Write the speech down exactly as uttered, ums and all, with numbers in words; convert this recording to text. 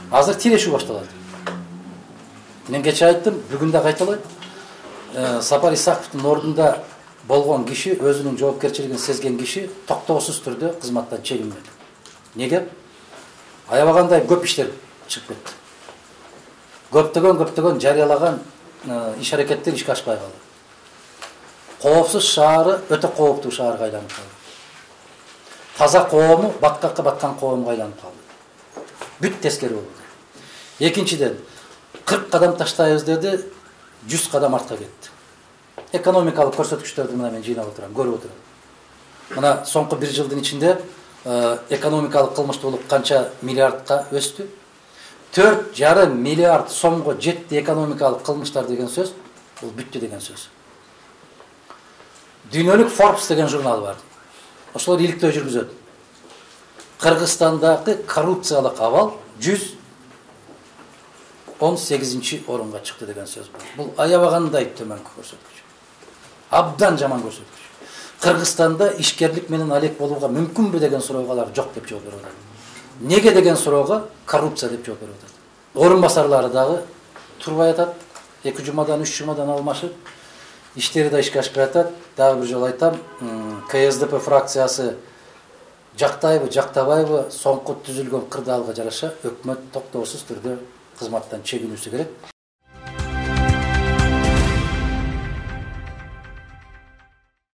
Азыр тирешүү башталат. Мен кече айттым, бүгүн да кайталайт. Сапар Исаковдун ордунда болгон киши, өзүнүн жоопкерчилигин сезген киши токтоосуз түрдө кызматтан чегинмеди. Неге? Аябагандай көп иштер чыгып кетти. Көптөгөн көптөгөн жарыялаган иш аракеттер ишке ашпай калды. Коопсуз шаары өтө кооптуу шаарга айланып калды. Таза коому баткакка баткан коомго айланып калды. Бүт тескери болду. Экинчиден, кырк кадам таштайбыз деди, жүз кадам артка кетти. Экономикалык көрсөткүчтөрдү мына мен жыйнап отурам, көрүп отурам. Мына соңку бир жылдын ичинде экономикалык кылмыштуулук канча миллиардка өстү? төрт жарым миллиард сомго жетти экономикалык кылмыштар деген сөз, бул бүттү деген сөз. Дүйнөлүк Forbes деген журнал бар. Ошолор иликтөө жүргүзөт. Кыргызстандагы коррупциялык абал жүз он сегизинчи орунга чыкты деген сөз бар. Бул аябагандай төмөнкү көрсөткүч. Абдан жаман көрсөткүч. Кыргызстанда ишкерлик менен алек болууга мүмкүнбү деген суроого алар жок деп жооп берип атат. Неге деген суроого коррупция деп жооп берип атат. Орун басарлары дагы турбай атат. эки жумадан үч жумадан алмашып, иштери да ишке ашпай атат. Дагы бир жолу айтам, КСДП фракциясы жактайбы, жактабайбы, соңку түзүлгөн кырдаалга жараша өкмөт токтоосуз түрдө кызматтан чегинүүсү керек.